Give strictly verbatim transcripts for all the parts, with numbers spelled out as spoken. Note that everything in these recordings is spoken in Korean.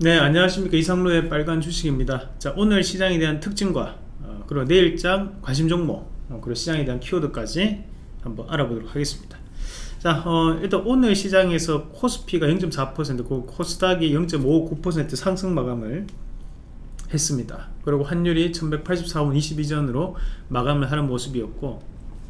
네, 안녕하십니까. 이상로의 빨간 주식입니다. 자, 오늘 시장에 대한 특징과 어, 그리고 내일장 관심 종목, 어, 그리고 시장에 대한 키워드까지 한번 알아보도록 하겠습니다. 자, 어, 일단 오늘 시장에서 코스피가 영 점 사 퍼센트, 그 코스닥이 영 점 오구 퍼센트 상승 마감을 했습니다. 그리고 환율이 천백팔십사 원 이십이 전으로 마감을 하는 모습이었고,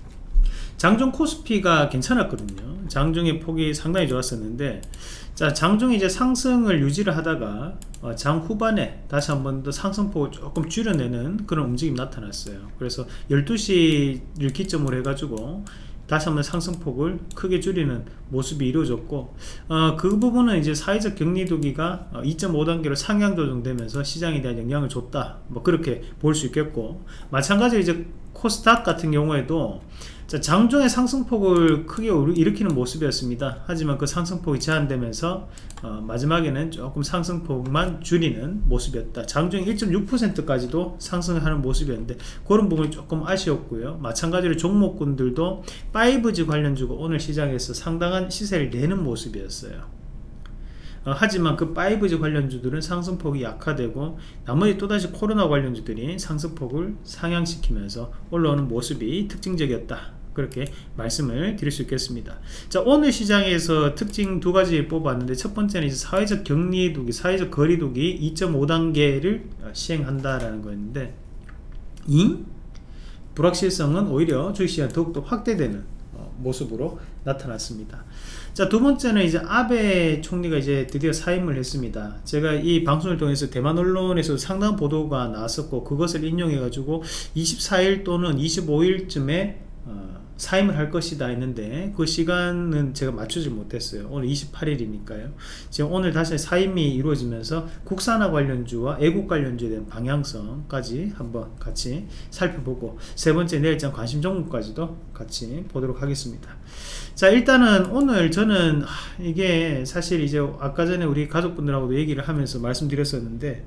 장중 코스피가 괜찮았거든요. 장중의 폭이 상당히 좋았었는데, 자, 장중에 이제 상승을 유지를 하다가 어, 장 후반에 다시 한 번 더 상승폭을 조금 줄여내는 그런 움직임이 나타났어요. 그래서 열두 시를 기점으로 해가지고 다시 한번 상승폭을 크게 줄이는 모습이 이루어졌고, 어, 그 부분은 이제 사회적 격리두기가 어, 이 점 오 단계로 상향 조정되면서 시장에 대한 영향을 줬다, 뭐 그렇게 볼 수 있겠고, 마찬가지로 이제 코스닥 같은 경우에도 자, 장중에 상승폭을 크게 일으키는 모습이었습니다. 하지만 그 상승폭이 제한되면서 어, 마지막에는 조금 상승폭만 줄이는 모습이었다. 장중에 일 점 육 퍼센트까지도 상승하는 모습이었는데, 그런 부분이 조금 아쉬웠고요. 마찬가지로 종목군들도 파이브지 관련주가 오늘 시장에서 상당한 시세를 내는 모습이었어요. 어, 하지만 그 파이브지 관련주들은 상승폭이 약화되고, 나머지 또다시 코로나 관련주들이 상승폭을 상향시키면서 올라오는 모습이 특징적이었다, 그렇게 말씀을 드릴 수 있겠습니다. 자, 오늘 시장에서 특징 두 가지 뽑았는데, 첫 번째는 이제 사회적 격리두기, 사회적 거리두기 이 점 오 단계를 시행한다라는 거였는데, 이 불확실성은 오히려 주식시장 더욱더 확대되는 어, 모습으로 나타났습니다. 자, 두 번째는 이제 아베 총리가 이제 드디어 사임을 했습니다. 제가 이 방송을 통해서 대만 언론에서 상당한 보도가 나왔었고, 그것을 인용해 가지고 이십사 일 또는 이십오 일쯤에 어, 사임을 할 것이다 했는데, 그 시간은 제가 맞추지 못했어요. 오늘 이십팔 일이니까요 지금 오늘 다시 사임이 이루어지면서 국산화 관련주와 애국 관련주에 대한 방향성까지 한번 같이 살펴보고, 세 번째 내일장 관심 종목까지도 같이 보도록 하겠습니다. 자, 일단은 오늘 저는 하, 이게 사실 이제 아까 전에 우리 가족분들하고도 얘기를 하면서 말씀드렸었는데,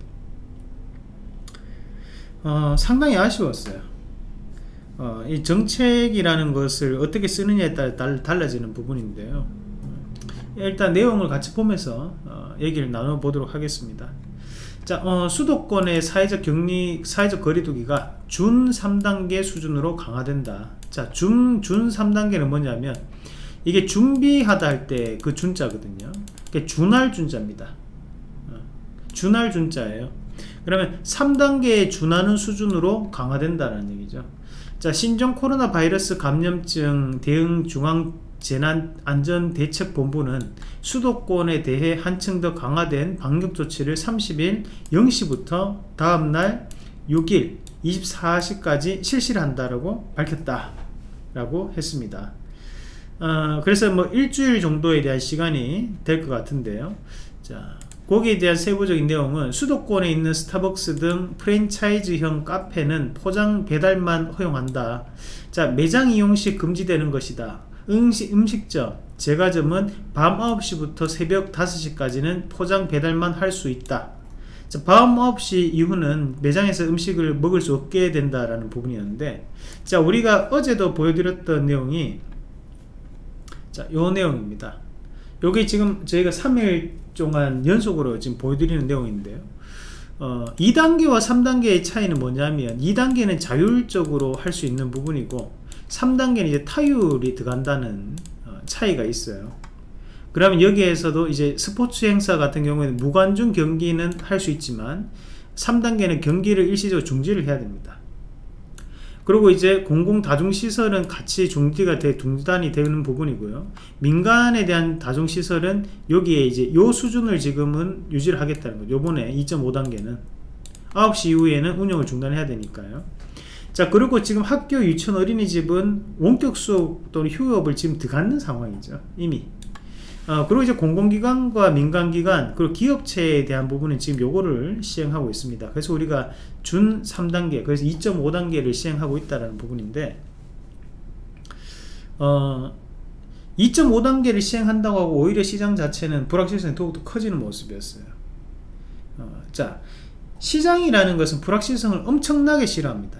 어, 상당히 아쉬웠어요. 어, 이 정책이라는 것을 어떻게 쓰느냐에 따라 달, 달라지는 부분인데요. 일단 내용을 같이 보면서 어, 얘기를 나눠보도록 하겠습니다. 자, 어, 수도권의 사회적 격리, 사회적 거리두기가 준 삼 단계 수준으로 강화된다. 자, 준, 준 삼 단계는 뭐냐면, 이게 준비하다 할 때 그 준자거든요. 그게 준할 준자입니다. 어, 준할 준자예요. 그러면 삼 단계에 준하는 수준으로 강화된다는 얘기죠. 자, 신종 코로나 바이러스 감염증 대응 중앙재난안전대책본부는 수도권에 대해 한층 더 강화된 방역조치를 삼십 일 영 시부터 다음날 육 일 이십사 시까지 실시를 한다라고 밝혔다 라고 했습니다. 어, 그래서 뭐 일주일 정도에 대한 시간이 될 것 같은데요. 자, 거기에 대한 세부적인 내용은, 수도권에 있는 스타벅스 등 프랜차이즈형 카페는 포장 배달만 허용한다. 자, 매장 이용 시 금지되는 것이다. 음식, 음식점, 제과점은 밤 아홉 시부터 새벽 다섯 시까지는 포장 배달만 할 수 있다. 자, 밤 아홉 시 이후는 매장에서 음식을 먹을 수 없게 된다라는 부분이었는데, 자, 우리가 어제도 보여드렸던 내용이 자, 요 내용입니다. 요게 지금 저희가 삼 일 동안 연속으로 지금 보여드리는 내용인데요. 어, 이 단계와 삼 단계의 차이는 뭐냐면, 이 단계는 자율적으로 할 수 있는 부분이고, 삼 단계는 이제 타율이 들어간다는 어, 차이가 있어요. 그러면 여기에서도 이제 스포츠 행사 같은 경우에는 무관중 경기는 할 수 있지만, 삼 단계는 경기를 일시적으로 중지를 해야 됩니다. 그리고 이제 공공다중시설은 같이 중지가 돼, 중단이 되는 부분이고요. 민간에 대한 다중시설은 여기에 이제 요 수준을 지금은 유지를 하겠다는 거죠. 요번에 이 점 오 단계는 아홉 시 이후에는 운영을 중단해야 되니까요. 자, 그리고 지금 학교, 유치원, 어린이집은 원격 수업 또는 휴업을 지금 들어가는 상황이죠, 이미. 어, 그리고 이제 공공기관과 민간기관, 그리고 기업체에 대한 부분은 지금 요거를 시행하고 있습니다. 그래서 우리가 준 삼 단계, 그래서 이 점 오 단계를 시행하고 있다는 부분인데, 어, 이 점 오 단계를 시행한다고 하고 오히려 시장 자체는 불확실성이 더욱더 커지는 모습이었어요. 어, 자, 시장이라는 것은 불확실성을 엄청나게 싫어합니다.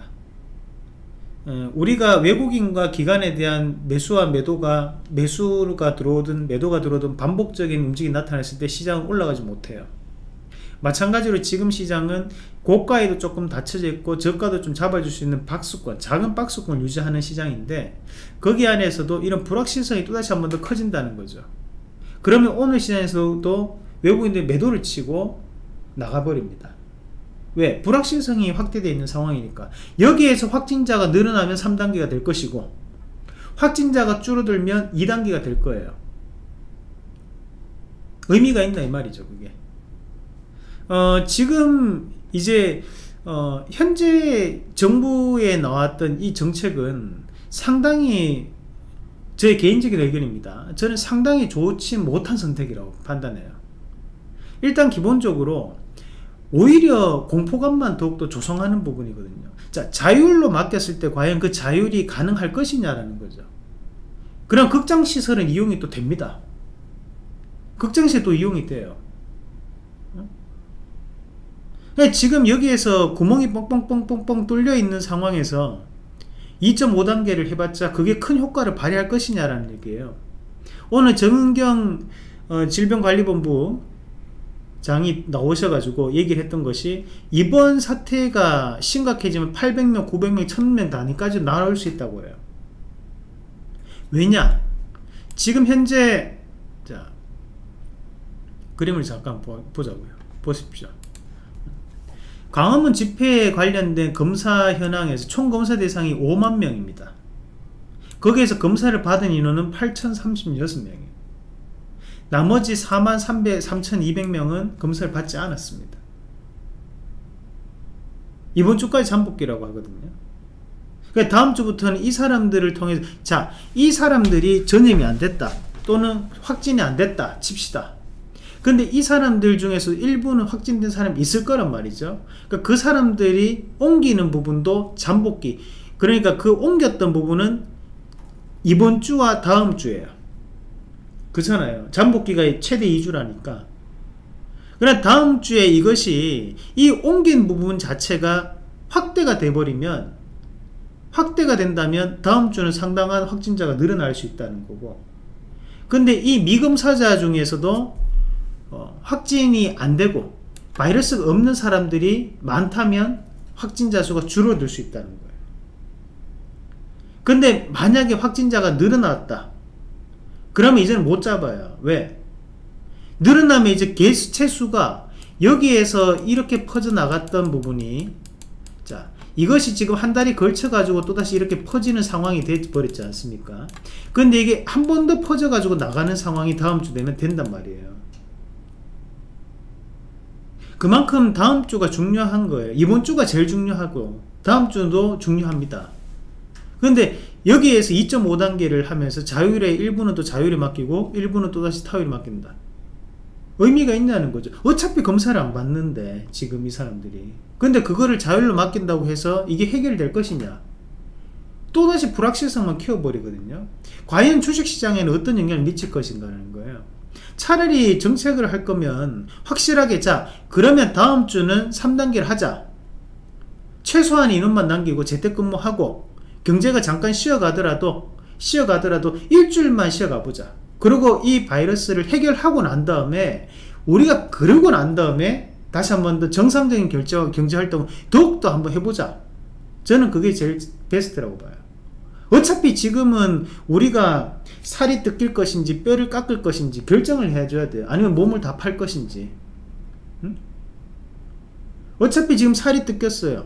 우리가 외국인과 기관에 대한 매수와 매도가 매수가 들어오든 매도가 들어오든 반복적인 움직임이 나타났을 때 시장은 올라가지 못해요. 마찬가지로 지금 시장은 고가에도 조금 닫혀져 있고 저가도 좀 잡아줄 수 있는 박스권, 작은 박스권을 유지하는 시장인데, 거기 안에서도 이런 불확실성이 또다시 한 번 더 커진다는 거죠. 그러면 오늘 시장에서도 외국인들이 매도를 치고 나가버립니다. 왜? 불확실성이 확대되어 있는 상황이니까. 여기에서 확진자가 늘어나면 삼 단계가 될 것이고, 확진자가 줄어들면 이 단계가 될 거예요. 의미가 있나 이 말이죠, 그게. 어, 지금 이제 어, 현재 정부에 나왔던 이 정책은 상당히, 제 개인적인 의견입니다, 저는 상당히 좋지 못한 선택이라고 판단해요. 일단 기본적으로 오히려 공포감만 더욱더 조성하는 부분이거든요. 자, 자율로 맡겼을 때 과연 그 자율이 가능할 것이냐라는 거죠. 그럼 극장시설은 이용이 또 됩니다. 극장시설 또 이용이 돼요. 지금 여기에서 구멍이 뻥뻥뻥뻥뻥 뚫려 있는 상황에서 이 점 오 단계를 해봤자 그게 큰 효과를 발휘할 것이냐라는 얘기예요. 오늘 정은경 어, 질병관리본부 장이 나오셔가지고 얘기를 했던 것이, 이번 사태가 심각해지면 팔백 명, 구백 명, 천 명 단위까지 나올 수 있다고 해요. 왜냐? 지금 현재, 자, 그림을 잠깐 보, 보자고요. 보십시오. 광화문 집회에 관련된 검사 현황에서 총 검사 대상이 오만 명입니다. 거기에서 검사를 받은 인원은 팔천삼십육 명이에요. 나머지 사만 삼천이백 명은 검사를 받지 않았습니다. 이번 주까지 잠복기라고 하거든요. 그러니까 다음 주부터는 이 사람들을 통해서, 자, 이 사람들이 전염이 안 됐다 또는 확진이 안 됐다 칩시다. 근데 이 사람들 중에서 일부는 확진된 사람이 있을 거란 말이죠. 그러니까 그 사람들이 옮기는 부분도 잠복기, 그러니까 그 옮겼던 부분은 이번 주와 다음 주예요. 그렇잖아요. 잠복기가 최대 이 주라니까. 그러나 다음 주에 이것이, 이 옮긴 부분 자체가 확대가 돼버리면, 확대가 된다면 다음 주는 상당한 확진자가 늘어날 수 있다는 거고, 근데 이 미검사자 중에서도 어, 확진이 안 되고 바이러스가 없는 사람들이 많다면 확진자 수가 줄어들 수 있다는 거예요. 근데 만약에 확진자가 늘어났다, 그러면 이제는 못 잡아요. 왜? 늘어나면 이제 개체 수가 여기에서 이렇게 퍼져나갔던 부분이, 자, 이것이 지금 한 달이 걸쳐 가지고 또다시 이렇게 퍼지는 상황이 돼버렸지 않습니까? 근데 이게 한 번 더 퍼져 가지고 나가는 상황이 다음 주 되면 된단 말이에요. 그만큼 다음 주가 중요한 거예요. 이번 주가 제일 중요하고 다음 주도 중요합니다. 근데 여기에서 이 점 오 단계를 하면서 자율의 일부는 또 자율에 맡기고 일부는 또다시 타율에 맡긴다. 의미가 있냐는 거죠. 어차피 검사를 안 받는데 지금 이 사람들이. 근데 그거를 자율로 맡긴다고 해서 이게 해결될 것이냐? 또다시 불확실성만 키워버리거든요. 과연 주식시장에는 어떤 영향을 미칠 것인가라는 거예요. 차라리 정책을 할 거면 확실하게, 자, 그러면 다음 주는 삼 단계를 하자. 최소한 인원만 남기고 재택근무하고 경제가 잠깐 쉬어가더라도 쉬어가더라도 일주일만 쉬어가보자. 그리고 이 바이러스를 해결하고 난 다음에, 우리가 그러고 난 다음에 다시 한번 더 정상적인 결제, 경제활동을 더욱더 한번 해보자. 저는 그게 제일 베스트라고 봐요. 어차피 지금은 우리가 살이 뜯길 것인지 뼈를 깎을 것인지 결정을 해줘야 돼요. 아니면 몸을 다 팔 것인지. 응? 어차피 지금 살이 뜯겼어요.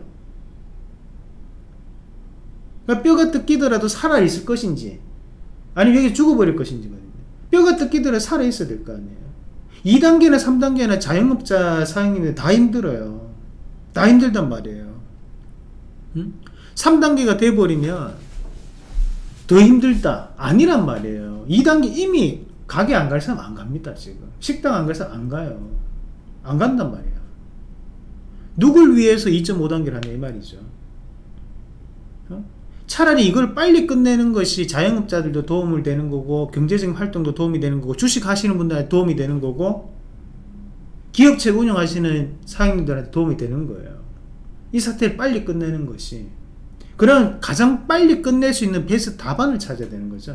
그러니까 뼈가 뜯기더라도 살아있을 것인지, 아니면 여기 죽어버릴 것인지거든요. 뼈가 뜯기더라도 살아있어야 될 거 아니에요. 이 단계나 삼 단계나 자영업자 사장님들 다 힘들어요. 다 힘들단 말이에요. 응? 삼 단계가 돼버리면 더 힘들다, 아니란 말이에요. 이 단계 이미 가게 안 갈 사람 안 갑니다. 지금 식당 안 갈 사람 안 가요. 안 간단 말이에요. 누굴 위해서 이 점 오 단계를 하냐 이 말이죠. 어? 차라리 이걸 빨리 끝내는 것이 자영업자들도 도움을 되는 거고, 경제적인 활동도 도움이 되는 거고, 주식 하시는 분들한테 도움이 되는 거고, 기업체 운영하시는 사장님들한테 도움이 되는 거예요. 이 사태를 빨리 끝내는 것이. 그럼 가장 빨리 끝낼 수 있는 베스트 답안을 찾아야 되는 거죠.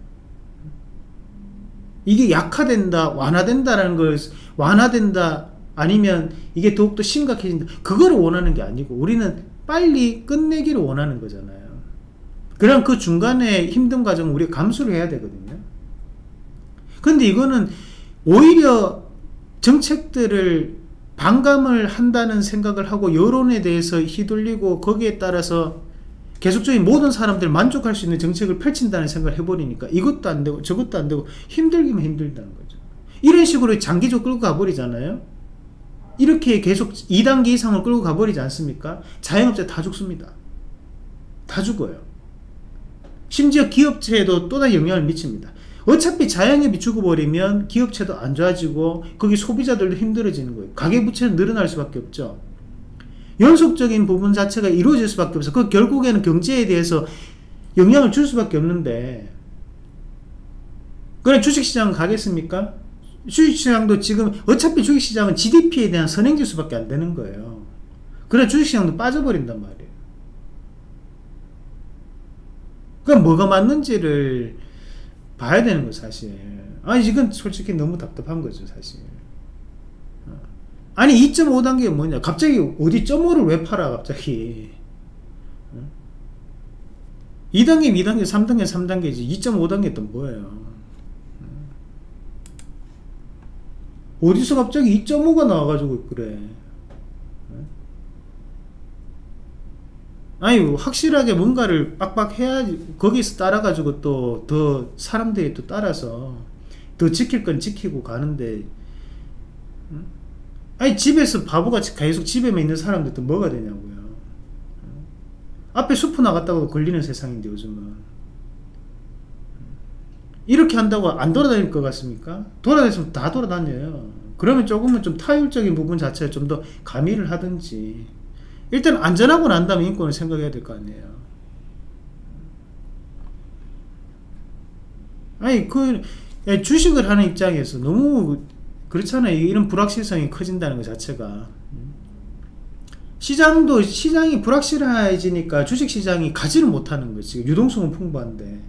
이게 약화된다, 완화된다라는 걸, 완화된다, 아니면 이게 더욱더 심각해진다, 그거를 원하는 게 아니고 우리는 빨리 끝내기를 원하는 거잖아요. 그럼 그 중간에 힘든 과정을 우리가 감수를 해야 되거든요. 근데 이거는 오히려 정책들을 반감을 한다는 생각을 하고 여론에 대해서 휘둘리고 거기에 따라서 계속적인 모든 사람들 만족할 수 있는 정책을 펼친다는 생각을 해버리니까 이것도 안 되고 저것도 안 되고 힘들기만 힘들다는 거죠. 이런 식으로 장기적으로 끌고 가버리잖아요. 이렇게 계속 이 단계 이상을 끌고 가버리지 않습니까? 자영업자 다 죽습니다. 다 죽어요. 심지어 기업체에도 또다시 영향을 미칩니다. 어차피 자영업이 죽어버리면 기업체도 안 좋아지고 거기 소비자들도 힘들어지는 거예요. 가계부채는 늘어날 수밖에 없죠. 연속적인 부분 자체가 이루어질 수밖에 없어. 그 결국에는 경제에 대해서 영향을 줄 수밖에 없는데, 그래 주식시장 가겠습니까? 주식시장도 지금 어차피 주식시장은 지디피에 대한 선행지수밖에 안 되는 거예요. 그래 주식시장도 빠져버린단 말이에요. 그럼 뭐가 맞는지를 봐야 되는 거 사실. 아니 이건 솔직히 너무 답답한 거죠 사실. 아니 이 점 오 단계가 뭐냐, 갑자기 어디 점오를 왜 팔아 갑자기. 이 단계 이 단계 삼 단계 삼 단계지 이 점 오 단계 또 뭐예요. 어디서 갑자기 이 점 오가 나와가지고 그래. 아니 확실하게 뭔가를 빡빡 해야지, 거기서 따라가지고 또 더 사람들이 또 따라서 더 지킬 건 지키고 가는데, 아니 집에서 바보같이 계속 집에만 있는 사람들도 뭐가 되냐고요. 앞에 슈퍼 나갔다고 걸리는 세상인데 요즘은. 이렇게 한다고 안 돌아다닐 것 같습니까? 돌아다니면 다 돌아다녀요. 그러면 조금은 좀 타율적인 부분 자체에 좀 더 가미를 하든지, 일단 안전하고 난 다음에 인권을 생각해야 될 거 아니에요. 아니 그 주식을 하는 입장에서 너무 그렇잖아요. 이런 불확실성이 커진다는 것 자체가. 시장도 시장이 불확실해지니까 주식시장이 가지를 못하는 거지. 유동성은 풍부한데.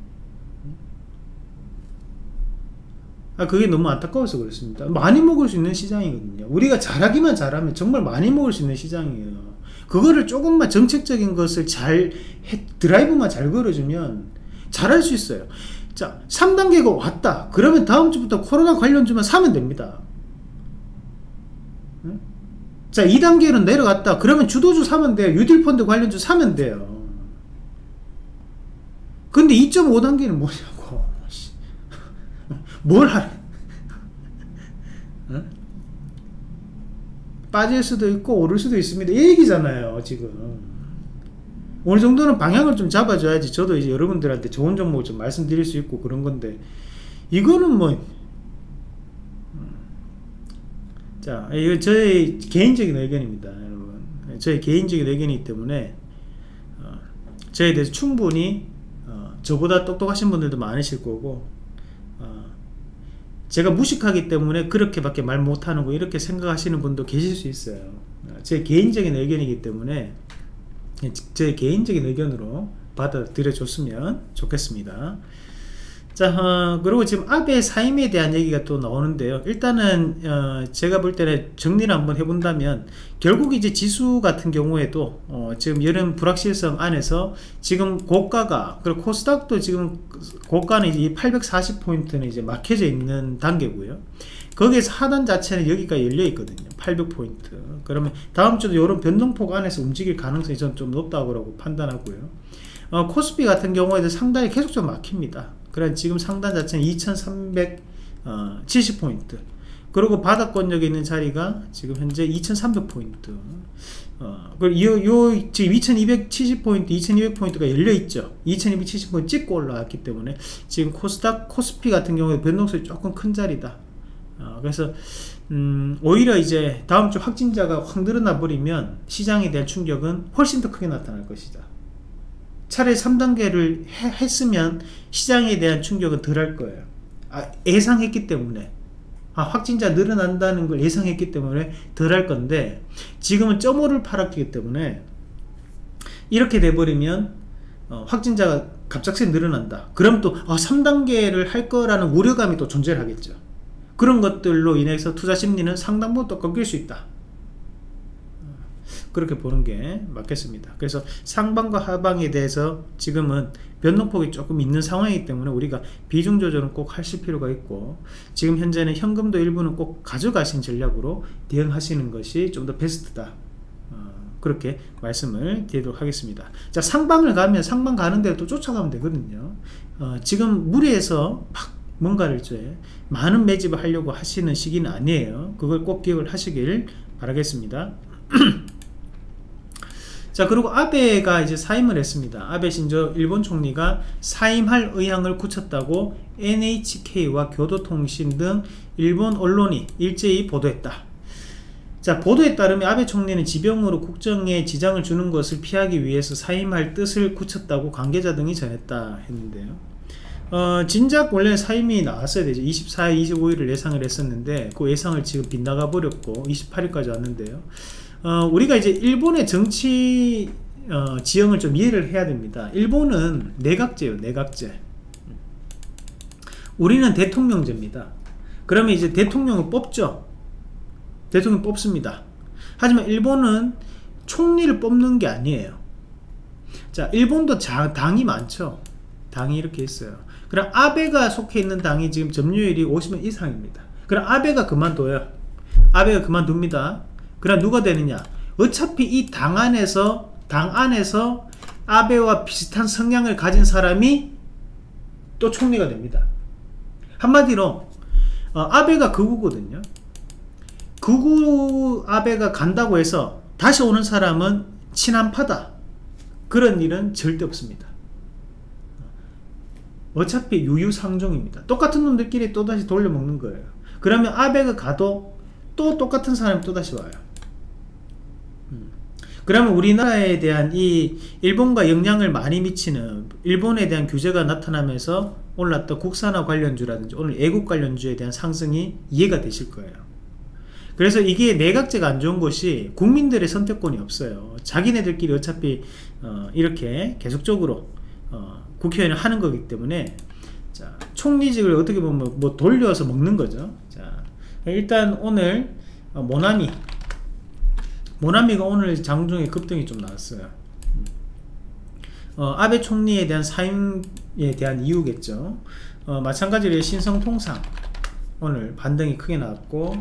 아, 그게 너무 안타까워서 그렇습니다. 많이 먹을 수 있는 시장이거든요. 우리가 잘하기만 잘하면 정말 많이 먹을 수 있는 시장이에요. 그거를 조금만 정책적인 것을 잘 해, 드라이브만 잘 걸어주면 잘할 수 있어요. 자, 삼 단계가 왔다 그러면 다음 주부터 코로나 관련주만 사면 됩니다. 응? 자, 이 단계는 내려갔다 그러면 주도주 사면 돼요. 유딜펀드 관련주 사면 돼요. 근데 이 점 오 단계는 뭐냐고. 뭘 하래. 응? 빠질 수도 있고 오를 수도 있습니다. 이 얘기잖아요. 지금 어느 정도는 방향을 좀 잡아줘야지 저도 이제 여러분들한테 좋은 종목을 좀 말씀드릴 수 있고 그런 건데, 이거는 뭐, 자, 이거 저의 개인적인 의견입니다, 여러분. 저의 개인적인 의견이기 때문에 어, 저에 대해서 충분히 어, 저보다 똑똑하신 분들도 많으실 거고, 어, 제가 무식하기 때문에 그렇게밖에 말 못하는 거 이렇게 생각하시는 분도 계실 수 있어요. 제 개인적인 의견이기 때문에 제 개인적인 의견으로 받아들여 줬으면 좋겠습니다. 자, 어, 그리고 지금 아베 사임에 대한 얘기가 또 나오는데요. 일단은 어, 제가 볼 때는 정리를 한번 해본다면, 결국 이제 지수 같은 경우에도 어, 지금 이런 불확실성 안에서 지금 고가가, 그리고 코스닥도 지금 고가는 이제 팔백사십 포인트는 이제 막혀져 있는 단계고요. 거기에서 하단 자체는 여기가 열려 있거든요. 팔백 포인트. 그러면 다음 주도 이런 변동폭 안에서 움직일 가능성이 저는 좀 높다고 판단하고요. 어, 코스피 같은 경우에도 상단이 계속 좀 막힙니다. 그래 지금 상단 자체는 이천삼백칠십 포인트, 그리고 바닥권역에 있는 자리가 지금 현재 이천삼백 포인트, 어, 그리고 요, 요 지금 이천이백칠십 포인트, 이천이백 포인트가 열려 있죠. 이천이백칠십 포인트 찍고 올라왔기 때문에 지금 코스닥, 코스피 같은 경우에 변동성이 조금 큰 자리다. 어, 그래서 음, 오히려 이제 다음 주 확진자가 확 늘어나 버리면 시장에 대한 충격은 훨씬 더 크게 나타날 것이다. 차라리 삼 단계를 해, 했으면 시장에 대한 충격은 덜 할 거예요. 아, 예상했기 때문에. 아, 확진자 늘어난다는 걸 예상했기 때문에 덜 할 건데, 지금은 점 오를 팔았기 때문에 이렇게 돼버리면 어, 확진자가 갑작스레 늘어난다. 그럼 또 아, 삼 단계를 할 거라는 우려감이 또 존재를 하겠죠. 그런 것들로 인해서 투자 심리는 상당 부분 또 꺾일 수 있다. 그렇게 보는 게 맞겠습니다. 그래서 상방과 하방에 대해서 지금은 변동폭이 조금 있는 상황이기 때문에 우리가 비중 조절은 꼭 하실 필요가 있고, 지금 현재는 현금도 일부는 꼭 가져가신 전략으로 대응하시는 것이 좀 더 베스트다. 어, 그렇게 말씀을 드리도록 하겠습니다. 자, 상방을 가면 상방 가는 대로 또 쫓아가면 되거든요. 어, 지금 무리해서 막 뭔가를 이제 많은 매집을 하려고 하시는 시기는 아니에요. 그걸 꼭 기억을 하시길 바라겠습니다. 자, 그리고 아베가 이제 사임을 했습니다. 아베 신조 일본 총리가 사임할 의향을 굳혔다고 엔에이치케이와 교도통신 등 일본 언론이 일제히 보도했다. 자, 보도에 따르면 아베 총리는 지병으로 국정에 지장을 주는 것을 피하기 위해서 사임할 뜻을 굳혔다고 관계자 등이 전했다 했는데요. 어, 진작 원래 사임이 나왔어야 되죠. 이십사 일, 이십오 일을 예상을 했었는데 그 예상을 지금 빗나가 버렸고 이십팔 일까지 왔는데요. 어, 우리가 이제 일본의 정치 어, 지형을 좀 이해를 해야 됩니다. 일본은 내각제예요. 내각제. 우리는 대통령제입니다. 그러면 이제 대통령을 뽑죠. 대통령 뽑습니다. 하지만 일본은 총리를 뽑는 게 아니에요. 자, 일본도 자, 당이 많죠. 당이 이렇게 있어요. 그럼 아베가 속해 있는 당이 지금 점유율이 오십 명 이상입니다. 그럼 아베가 그만둬요. 아베가 그만둡니다. 그럼 누가 되느냐? 어차피 이 당 안에서 당 안에서 아베와 비슷한 성향을 가진 사람이 또 총리가 됩니다. 한마디로 어, 아베가 극우거든요. 극우 아베가 간다고 해서 다시 오는 사람은 친한파다, 그런 일은 절대 없습니다. 어차피 유유상종입니다. 똑같은 놈들끼리 또다시 돌려먹는 거예요. 그러면 아베가 가도 또 똑같은 사람이 또다시 와요. 음. 그러면 우리나라에 대한 이 일본과 영향을 많이 미치는 일본에 대한 규제가 나타나면서 올랐던 국산화 관련주라든지 오늘 애국 관련주에 대한 상승이 이해가 되실 거예요. 그래서 이게 내각제가 안 좋은 것이 국민들의 선택권이 없어요. 자기네들끼리 어차피 어 이렇게 계속적으로 어 국회의원을 하는 거기 때문에, 자, 총리직을 어떻게 보면 뭐 돌려서 먹는 거죠. 자, 일단 오늘 어 모나미 모나미가 오늘 장중에 급등이 좀 나왔어요. 어, 아베 총리에 대한 사임에 대한 이유겠죠. 어, 마찬가지로 신성통상 오늘 반등이 크게 나왔고,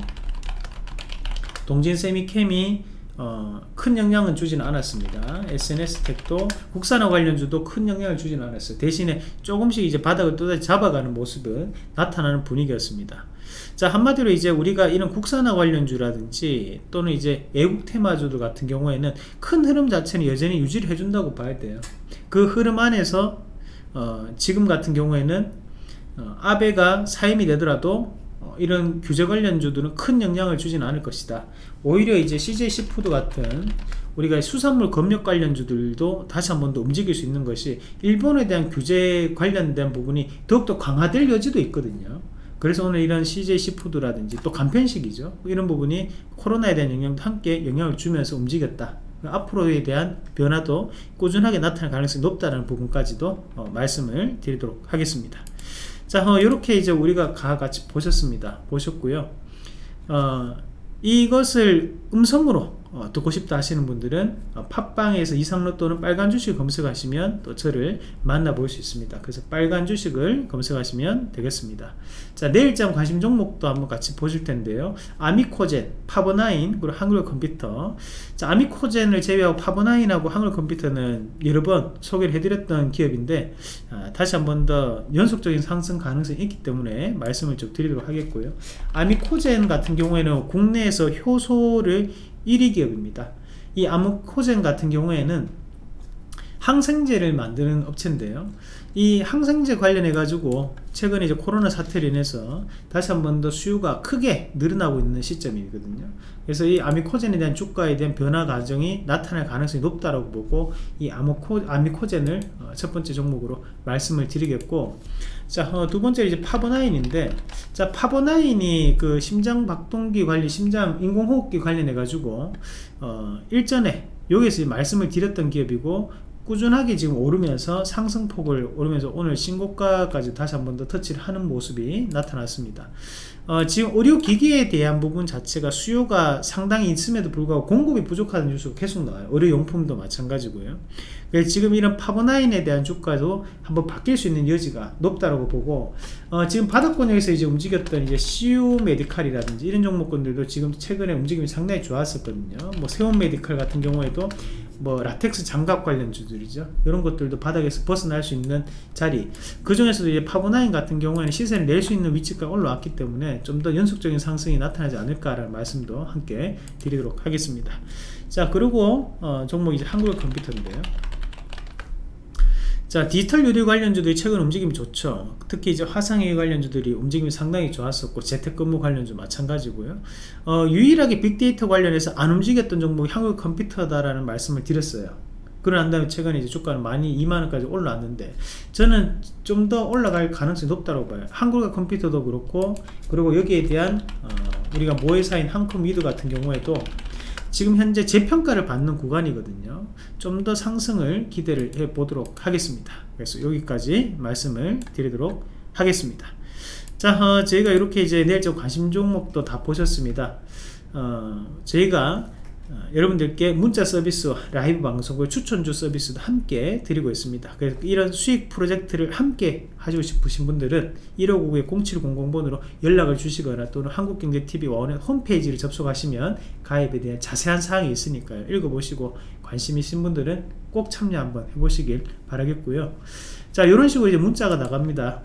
동진세미캠이 어, 큰 영향은 주지는 않았습니다. 에스엔에스텍도 국산화 관련주도 큰 영향을 주지는 않았어요. 대신에 조금씩 이제 바닥을 또다시 잡아가는 모습은 나타나는 분위기였습니다. 자, 한마디로 이제 우리가 이런 국산화 관련주라든지 또는 이제 애국 테마주들 같은 경우에는 큰 흐름 자체는 여전히 유지를 해준다고 봐야 돼요. 그 흐름 안에서 어, 지금 같은 경우에는 어, 아베가 사임이 되더라도 어, 이런 규제 관련주들은 큰 영향을 주지는 않을 것이다. 오히려 이제 씨제이 시푸드 같은 우리가 수산물 검역 관련주들도 다시 한 번 더 움직일 수 있는 것이 일본에 대한 규제 관련된 부분이 더욱더 강화될 여지도 있거든요. 그래서 오늘 이런 씨제이 시푸드라든지 또 간편식이죠, 이런 부분이 코로나에 대한 영향도 함께 영향을 주면서 움직였다. 앞으로에 대한 변화도 꾸준하게 나타날 가능성이 높다는 부분까지도 어, 말씀을 드리도록 하겠습니다. 자, 어, 이렇게 이제 우리가 다 같이 보셨습니다. 보셨고요. 어, 이것을 음성으로 어, 듣고 싶다 하시는 분들은 어, 팟빵에서 이상로 또는 빨간 주식 검색하시면 또 저를 만나볼 수 있습니다. 그래서 빨간 주식을 검색하시면 되겠습니다. 자, 내일장 관심 종목도 한번 같이 보실 텐데요. 아미코젠, 파버나인, 그리고 한글컴퓨터. 자, 아미코젠을 제외하고 파버나인하고 한글컴퓨터는 여러 번 소개를 해드렸던 기업인데, 아, 다시 한번 더 연속적인 상승 가능성이 있기 때문에 말씀을 좀 드리도록 하겠고요. 아미코젠 같은 경우에는 국내에서 효소를 일 위 기업입니다. 이 아미코젠 같은 경우에는 항생제를 만드는 업체인데요. 이 항생제 관련해 가지고 최근에 이제 코로나 사태로 인해서 다시 한 번 더 수요가 크게 늘어나고 있는 시점이거든요. 그래서 이 아미코젠에 대한 주가에 대한 변화 과정이 나타날 가능성이 높다라고 보고 이 아미코, 아미코젠을 어, 첫 번째 종목으로 말씀을 드리겠고, 자, 어, 두 번째 이제 파버나인인데, 자, 파버나인이 그 심장 박동기 관리, 심장 인공호흡기 관련해 가지고 어, 일전에 여기서 말씀을 드렸던 기업이고, 꾸준하게 지금 오르면서 상승폭을 오르면서 오늘 신고가까지 다시 한 번 더 터치를 하는 모습이 나타났습니다. 어, 지금 의료기기에 대한 부분 자체가 수요가 상당히 있음에도 불구하고 공급이 부족하다는 뉴스가 계속 나와요. 의료용품도 마찬가지고요. 그래서 지금 이런 파버나인에 대한 주가도 한번 바뀔 수 있는 여지가 높다고 보고, 어, 지금 바닥권역에서 이제 움직였던 이제 씨유 메디칼이라든지 이런 종목군들도 지금 최근에 움직임이 상당히 좋았었거든요. 뭐 세온 메디칼 같은 경우에도 뭐 라텍스 장갑 관련주들이죠. 이런 것들도 바닥에서 벗어날 수 있는 자리, 그 중에서도 이제 파버나인 같은 경우에는 시세를 낼 수 있는 위치까지 올라왔기 때문에 좀 더 연속적인 상승이 나타나지 않을까라는 말씀도 함께 드리도록 하겠습니다. 자, 그리고 어, 종목이 이제 한국컴퓨터인데요. 자, 디지털 유리 관련주들이 최근 움직임이 좋죠. 특히 이제 화상회의 관련주들이 움직임이 상당히 좋았었고, 재택근무 관련주 마찬가지고요. 어, 유일하게 빅데이터 관련해서 안 움직였던 종목이 한국컴퓨터다라는 말씀을 드렸어요. 그러고 난 다음에 최근에 이제 주가는 많이 이만 원까지 올라왔는데, 저는 좀 더 올라갈 가능성이 높다고 봐요. 한국컴퓨터도 그렇고, 그리고 여기에 대한 어, 우리가 모회사인 한컴미드 같은 경우에도 지금 현재 재평가를 받는 구간이거든요. 좀 더 상승을 기대를 해 보도록 하겠습니다. 그래서 여기까지 말씀을 드리도록 하겠습니다. 자, 어, 저희가 이렇게 이제 내일적 관심 종목도 다 보셨습니다. 어, 저희가 어, 여러분들께 문자 서비스와 라이브 방송, 추천주 서비스도 함께 드리고 있습니다. 그래서 이런 수익 프로젝트를 함께 하시고 싶으신 분들은 일오구구의 공칠공공 번으로 연락을 주시거나 또는 한국경제티비 원의 홈페이지를 접속하시면 가입에 대한 자세한 사항이 있으니까요. 읽어보시고 관심 있으신 분들은 꼭 참여 한번 해보시길 바라겠고요. 자, 이런 식으로 이제 문자가 나갑니다.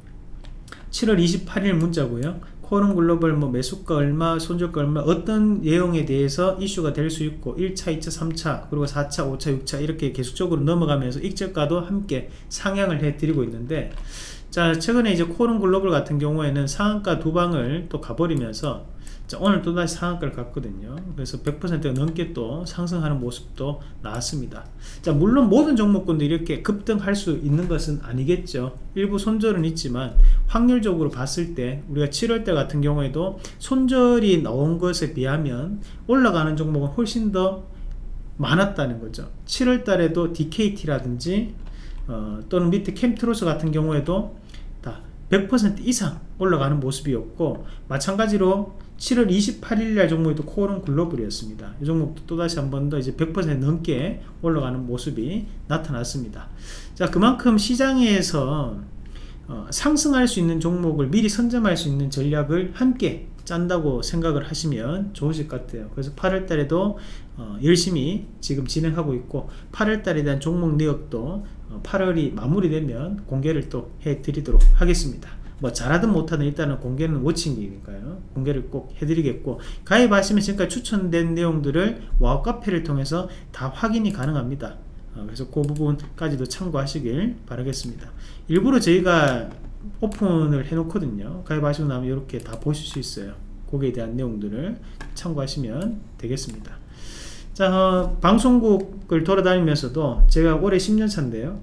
칠월 이십팔일 문자고요. 코론 글로벌 뭐 매수가 얼마, 손절가 얼마, 어떤 내용에 대해서 이슈가 될 수 있고, 일 차, 이 차, 삼 차, 그리고 사 차, 오 차, 육 차 이렇게 계속적으로 넘어가면서 익절가도 함께 상향을 해 드리고 있는데, 자, 최근에 이제 코론 글로벌 같은 경우에는 상한가 두 방을 또 가버리면서, 자, 오늘 또다시 상한가를 갔거든요. 그래서 백 퍼센트가 넘게 또 상승하는 모습도 나왔습니다. 자, 물론 모든 종목군들이 이렇게 급등할 수 있는 것은 아니겠죠. 일부 손절은 있지만 확률적으로 봤을 때 우리가 칠월달 같은 경우에도 손절이 나온 것에 비하면 올라가는 종목은 훨씬 더 많았다는 거죠. 칠월달에도 디케이티라든지 어, 또는 밑에 캠트로스 같은 경우에도 다 백 퍼센트 이상 올라가는 모습이었고, 마찬가지로 칠월 이십팔일날 종목도 코론 글로벌이었습니다. 이 종목도 또다시 한 번 더 이제 백 퍼센트 넘게 올라가는 모습이 나타났습니다. 자, 그만큼 시장에서 어, 상승할 수 있는 종목을 미리 선점할 수 있는 전략을 함께 짠다고 생각을 하시면 좋으실 것 같아요. 그래서 팔월달에도 어, 열심히 지금 진행하고 있고, 팔월달에 대한 종목 내역도 어, 팔월이 마무리되면 공개를 또 해드리도록 하겠습니다. 뭐 잘하든 못하든 일단은 공개는 워칭이니까요. 공개를 꼭 해드리겠고, 가입하시면 지금까지 추천된 내용들을 와우 카페를 통해서 다 확인이 가능합니다. 어, 그래서 그 부분까지도 참고하시길 바라겠습니다. 일부러 저희가 오픈을 해 놓거든요. 가입하시고 나면 이렇게 다 보실 수 있어요. 거기에 대한 내용들을 참고하시면 되겠습니다. 자, 어, 방송국을 돌아다니면서도 제가 올해 십 년 차인데요.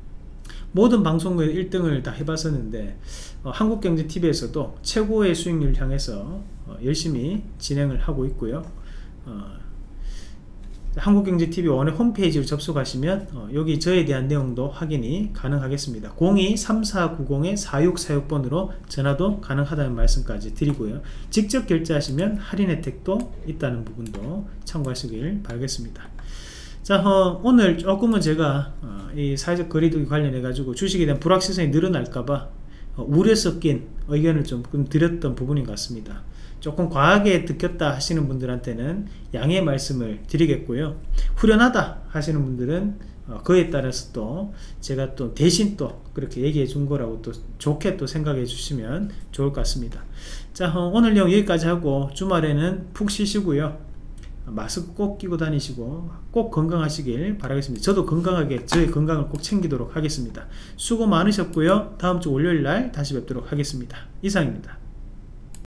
모든 방송국에 일 등을 다 해봤었는데, 어, 한국경제티비에서도 최고의 수익률 향해서 어, 열심히 진행을 하고 있고요. 어, 한국경제티비 원의 홈페이지를 접속하시면 어, 여기 저에 대한 내용도 확인이 가능하겠습니다. 공이 삼사구공 사육사육 번으로 전화도 가능하다는 말씀까지 드리고요. 직접 결제하시면 할인 혜택도 있다는 부분도 참고하시길 바라겠습니다. 자, 어, 오늘 조금은 제가 어, 이 사회적 거리두기 관련해 가지고 주식에 대한 불확실성이 늘어날까봐 어, 우려 섞인 의견을 좀 드렸던 부분인 것 같습니다. 조금 과하게 느꼈다 하시는 분들한테는 양해의 말씀을 드리겠고요. 후련하다 하시는 분들은 어, 그에 따라서 또 제가 또 대신 또 그렇게 얘기해 준 거라고 또 좋게 또 생각해 주시면 좋을 것 같습니다. 자, 어, 오늘 내용 여기까지 하고 주말에는 푹 쉬시고요. 마스크 꼭 끼고 다니시고 꼭 건강하시길 바라겠습니다. 저도 건강하게 저의 건강을 꼭 챙기도록 하겠습니다. 수고 많으셨고요. 다음 주 월요일날 다시 뵙도록 하겠습니다. 이상입니다.